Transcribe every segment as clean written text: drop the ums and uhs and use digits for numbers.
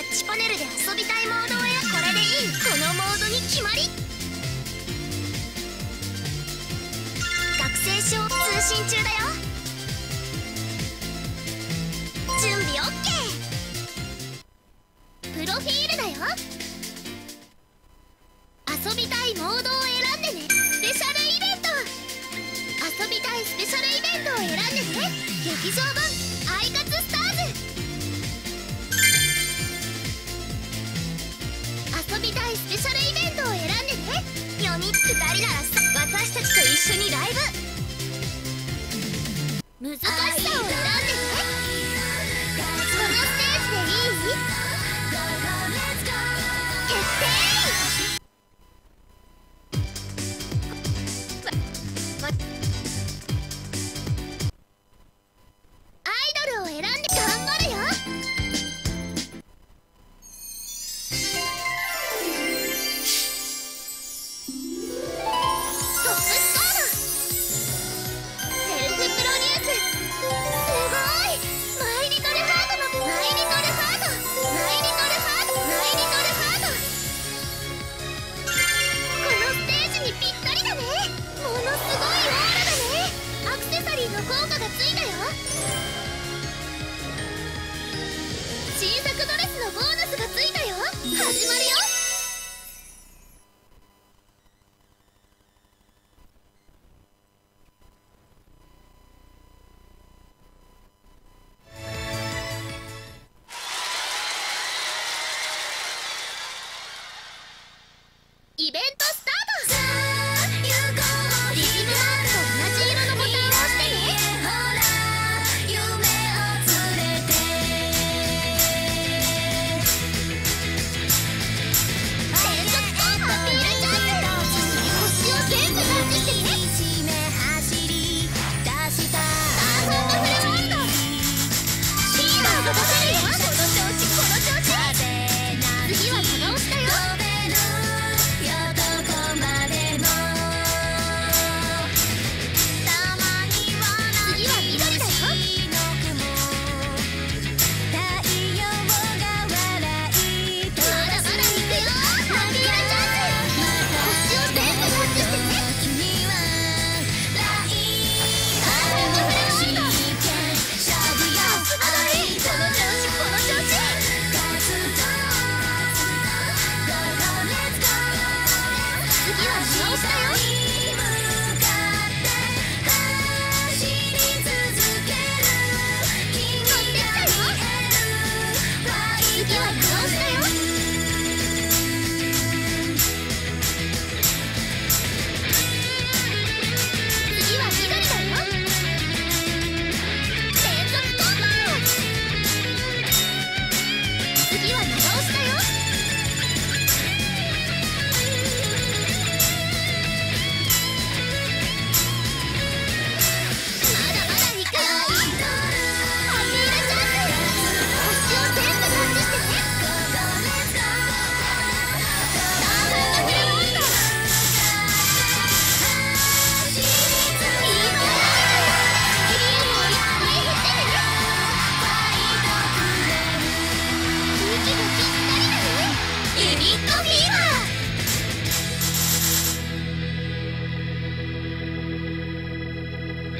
ッチパネルで遊びたいモードをこれでいい。このモードに決まり。学生証通信中だよ。準備 OK。 プロフィールだよ。遊びたいモードを選んでね。スペシャルイベント、遊びたいスペシャルイベントを選んでね。劇場版アイカツスターズ。遊びたいスペシャルイベントを選んでね。4人2人なら私たちと一緒にライブ。難しさを選んでね。このステージでいい？決定。新作ドレスのボーナスがついたよ。始まるよ。イベントスタート。リズムマークと同じ色のボタンを押してね。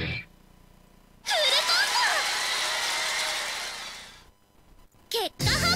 結果